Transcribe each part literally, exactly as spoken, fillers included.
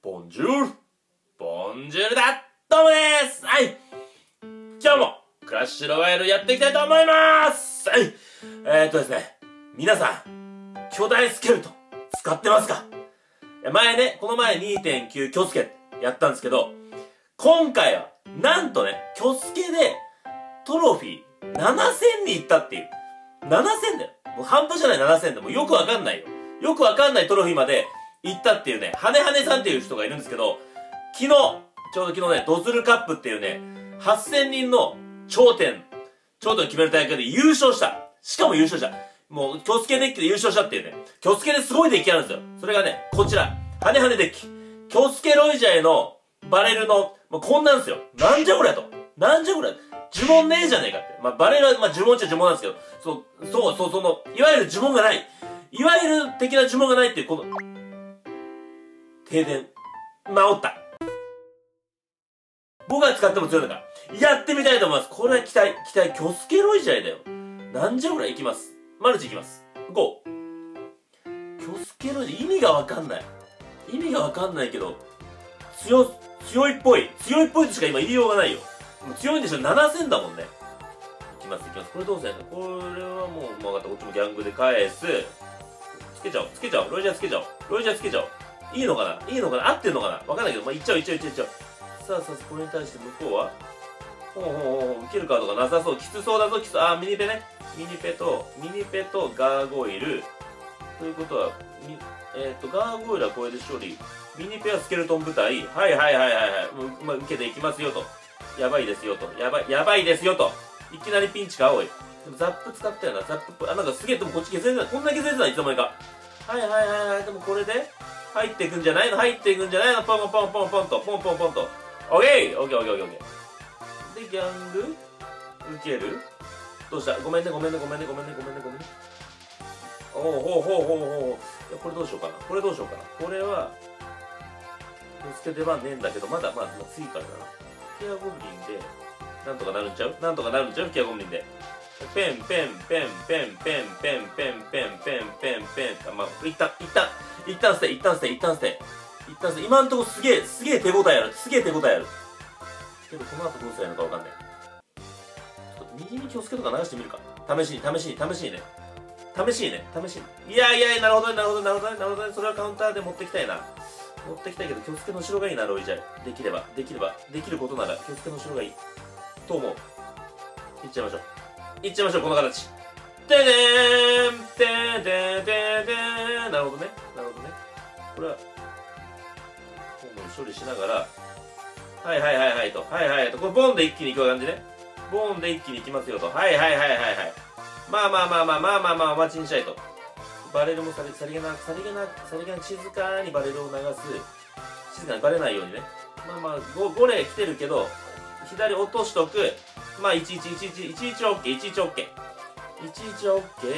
ボンジュールボンジュールだどうもです。はい、今日もクラッシュロワイヤルやっていきたいと思います。はい、えーっとですね、皆さん巨大スケルトン使ってますか？前ね、この前 にてんきゅう キョスケやったんですけど、今回はなんとね、キョスケでトロフィーななせんに行ったっていう。ななせんだよ。もう半端じゃないななせんでもうよくわかんないよ。よくわかんないトロフィーまで行ったっていうね、はねはねさんっていう人がいるんですけど、昨日、ちょうど昨日ね、ドズルカップっていうね、はっせんにんの頂点、頂点を決める大会で優勝した。しかも優勝した。もう、キョスケデッキで優勝したっていうね、キョスケですごいデッキあるんですよ。それがね、こちら、はねはねデッキ。キョスケロイジャイのバレルの、もうこんなんですよ。なんじゃこりゃと。なんじゃこりゃ。呪文ねえじゃねえかって。まあ、バレルは、まあ、呪文っちゃ呪文なんですけど、そう、そう、そう、その、いわゆる呪文がない。いわゆる的な呪文がないっていう、この、停電。治った。僕が使っても強いのか。やってみたいと思います。これは期待、期待、キョスケロイジャイだよ。なんじゃこりゃいきます。マルチいきます。ゴー。キョスケロイジャイ、意味がわかんない。意味がわかんないけど、強、強いっぽい。強いっぽいとしか今言いようがないよ。もう強いんでしょ ?ななせん だもんね。いきます、いきます。これどうせやるの？これはもう、もう分かった。こっちもギャングで返す。つけちゃおう、つけちゃおう。ロイジャーつけちゃおう。ロイジャーつけちゃおう。いいのかないいのかな合ってんのかなわかんないけど、まあ、いっちゃおう、いっちゃおう、いっちゃおう、いっちゃおう。さあさあ、これに対して向こうはほうほうほう、受けるカードがなさそう。きつそうだぞ、きつそう。あー、ミニペね。ミニペと、ミニペとガーゴイル。ということは、みえっ、ー、と、ガーゴイルはこれで処理。ミニペはスケルトン部隊。はいはいはいはいはい。もう、まあ、受けていきますよと。やばいですよと。やばい、やばいですよと。いきなりピンチか、おい。でもザップ使ったよな、ザップっぽい。あ、なんかすげえ、でもこっち削れてない。こんな削れてない、いつの間にか。はいはいはいはい。でもこれで、入っていくんじゃないの入っていくんじゃないのポンポンポンポンと、ポンポンポンと。オッケーオッケーオッケーオッケーオッケー。で、ギャング受けるどうしたごめんね、ごめんね、ごめんね、ごめんね、ごめんね、ごめんね。おうほうほうほうほう。いや、これどうしようかな。これどうしようかな。これは、ぶつけ出番ねえんだけど、まだまだ次からだな。フィアゴブリンで、なんとかなるんちゃうなんとかなるんちゃうフィアゴブリンで。ペンペンペンペンペンペンペンペンペンペンペン。あ、まあ、一旦、一旦、一旦捨て、一旦捨て、一旦捨て。一旦捨て。今んとこすげえ、すげえ手応えある。すげえ手応えある。けど、この後どうするのかわかんない。ちょっと右に気をつけとか流してみるか。試しに、試しに、試しにね。試しにね、試しに。いやいやいや、なるほどね、なるほどね、なるほどね、なるほどね。それはカウンターで持ってきたいな。持ってきたいけど、気をつけの後ろがいいな、ロイジャイ。できれば、できれば、できることなら、気をつけの後ろがいい。と思う。いっちゃいましょう。いっちゃいましょう、この形。てでーん、てーでーでーでー。なるほどね。なるほどね。これは、ホームに処理しながら、はいはいはいはいと。はいはいと。これボンで一気にいく感じね。ボンで一気にいきますよと。はいはいはいはいはい。まあまあまあまあまあまあまあお待ちにしたいと。バレルもさり、さりげな、さりげな、さりげな静かにバレルを流す。静かにバレないようにね。まあまあ、ご例来てるけど、左落としとく。まあ、いちいちいちいち、いちいちは OK、いちいちは OK。いちいちは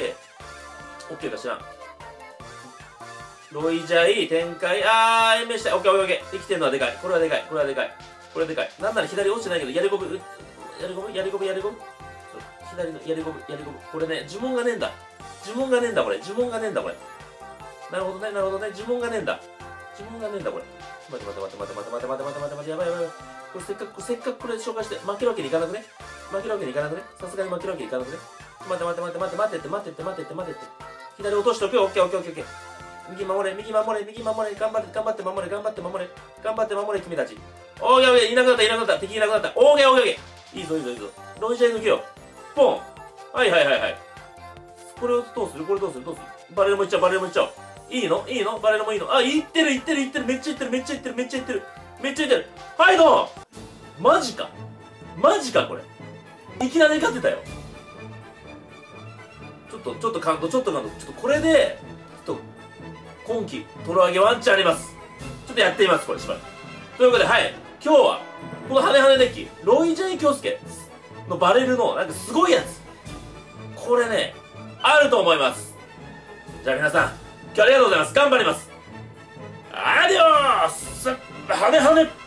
OK。OK かしらん。ロイジャイ、展開、あー、延命したい。OK、OK、OK。生きてるのはでかい。これはでかい。これはでかい。これはでかい。なんなら左落ちてないけど、やりゴム、やりゴム、やりゴム、やりゴム。左のやりゴム、やりゴム。これね、呪文がねえんだ。呪文がねえんだ、これ。呪文がねえんだ、これ。なるほどね、なるほどね。呪文がねえんだ。呪文がねえんだ、これ。待て待て待て待て待て待て待て待て待て待て、やばいやばい。これせっかく、せっかくこれ紹介して、負けるわけにいかなくね負けるわけにいかなくねさすがに負けるわけにいかなくね待て待て待て待て待てって待てって待てって待てって。左落としとくよ。オッケーオッケーオッケーオッケー。右守れ、右守れ、右守れ、頑張って、頑張って守れ、頑張って守れ、頑張って守れ、君たち。おー、やべえ、いなくなった、いなくなった、敵いなくなった。オーケーオーケーオーケー。いいぞ、いいぞ、いいぞ。ロイジャイ抜けよ。ポン。はいはいはいはい。これをどうするこれどうするどうするバレルもいっちゃう、バレルもいっちゃう。いいのいいのバレルもいいのあ、いってる、いってる、いってる、めっちゃいってる、めっちゃいってる、めっちゃいってる。めっちゃいってる。はい、どうもマジか。マジか、これ。いきなり勝てたよ。ちょっと、ちょっと感動、ちょっと感動。ちょっとこれで、ちょっと、今季、トロ上げワンチャンあります。ちょっとやってみます、これ、しばらく。ということで、はい。今日は、このハネハネデッキ、ロイジャイキョスケのバレルの、なんかすごいやつ。これね、あると思います。じゃあ皆さん、今日はありがとうございます。頑張ります。アディオースハネハネ